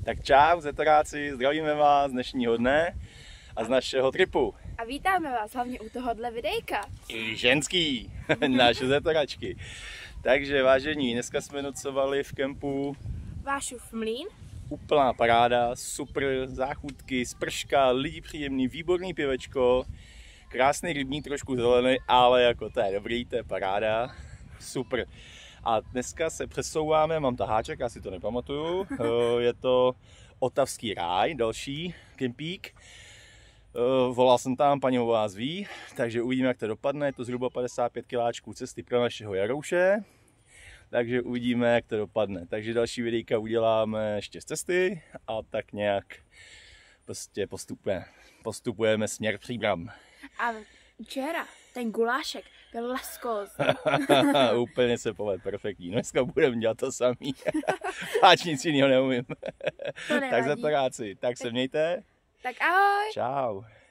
Tak čau zetoráci, zdravíme vás z dnešního dne a z našeho tripu. A vítáme vás hlavně u tohohle videjka. I ženský, naše zetoračky. Takže vážení, dneska jsme nocovali v kempu Vášův mlýn. Úplná paráda, super záchutky, sprška, lidi příjemný, výborný pivečko, krásný rybník, trošku zelený, ale jako to je dobrý, to je paráda, super. A dneska se přesouváme, mám taháček, já si to nepamatuju, je to Otavský ráj, další kempík. Volal jsem tam, paní o vás ví, takže uvidíme, jak to dopadne, je to zhruba 55 kiláčků cesty pro našeho Jarouše. Takže uvidíme, jak to dopadne. Takže další videjka uděláme ještě z cesty a tak nějak prostě postupujeme směr Příbram. A včera ten gulášek byl laskózní. Úplně se povedl, perfektní. Dneska budeme dělat to samý. Páč nic jiného neumím. To Tak zatoráci, tak se mějte. Tak ahoj. Čau.